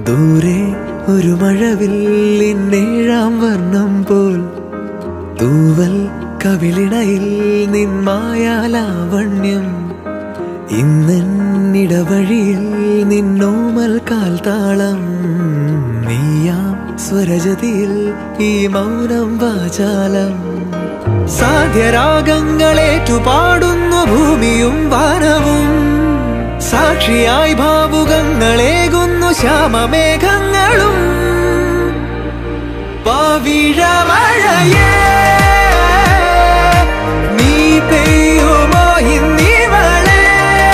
ദൂരെ ഒരു മഴവില്ലിന്നേഴാം വർണ്ണം പോൽ തൂവൽ കവിളിണയിൽ നിന്മായാലാവണ്യം ഇന്നിടവഴിയിൽ നിന്നോമൽ കാൽത്താളം നീയാം സ്വരജതിയിൽ ഈ മൗനം വാചാലം സാധ്യരാഗങ്ങളേറ്റുപാടുന്നു ഭൂമിയും വാനവും സാക്ഷിയായി ഭാവുകങ്ങളേകുന്നു ശ്യാമമേഘങ്ങളും പവിഴമഴയേ നീ പെയ്യുമോ ഇന്നിവളെ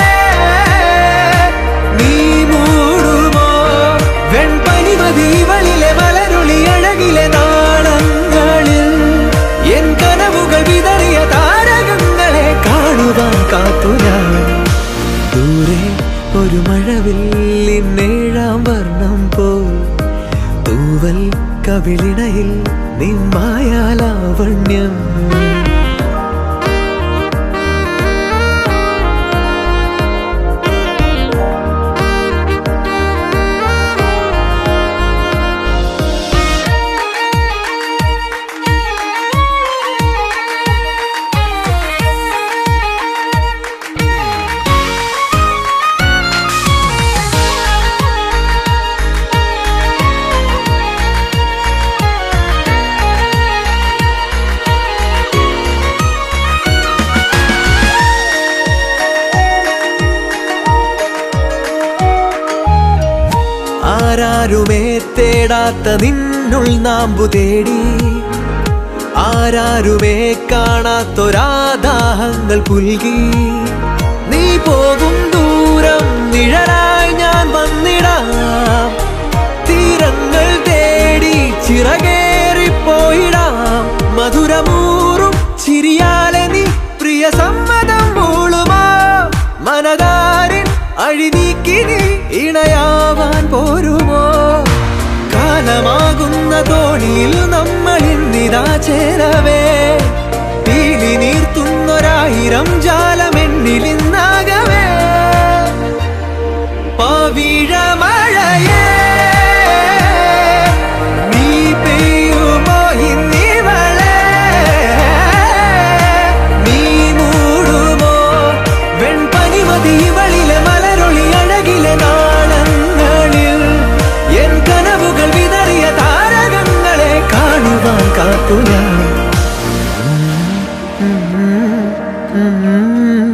നീ മൂടുമോ വെൺപനിമതിവളിലെ മലരുളി അഴകിലെ നാളങ്ങളിൽ എൻ കനവുകൾ വിതറിയ താരകങ്ങളെ കാണുവാൻ കാത്തു ഞാൻ ദൂരെ ഒരു മഴവില്ലിന്നേഴാം വർണ്ണം പോൽ തൂവൽ കവിളിണയിൽ നിന്മായാലാവണ്യം ആരാരുമേ തേടാത്ത നിന്നുൾ നാമ്പു തേടി ആരാരുമേ കാണാത്തൊരാദാഹങ്ങൾ പുൽകി നീ പോകും ദൂരം നിഴലായി ഞാൻ വന്നിടാം തീരങ്ങൾ തേടി ചിറകേറിപ്പോയിടാം മധുരമൂറും ചിരിയാലെ നീ പ്രിയ സമ്മതം മൂളുമാ മനതാരിൻ അഴിനീക്കി നീ ഇണയാവാൻ പോരുമോ കാലമാകുന്ന തോണിയിൽ നമ്മൾ ഇന്നിതാ ചേരവേ പീലി നീർത്തുന്നൊരായിരം ജാലമെന്നിലിന്നാകവേ പവിഴമഴയേ നീ പെയ്യുമോ ഇന്നിവളെ നീ മൂടുമോ വെൺപനിമതിവളിലെ മലരൊളി അഴകിലെ നാളങ്ങളിൽ എൻ കനവുകൾ വിതറിയ താരകങ്ങളെ കാണുവാൻ കാത്തു ഞാൻ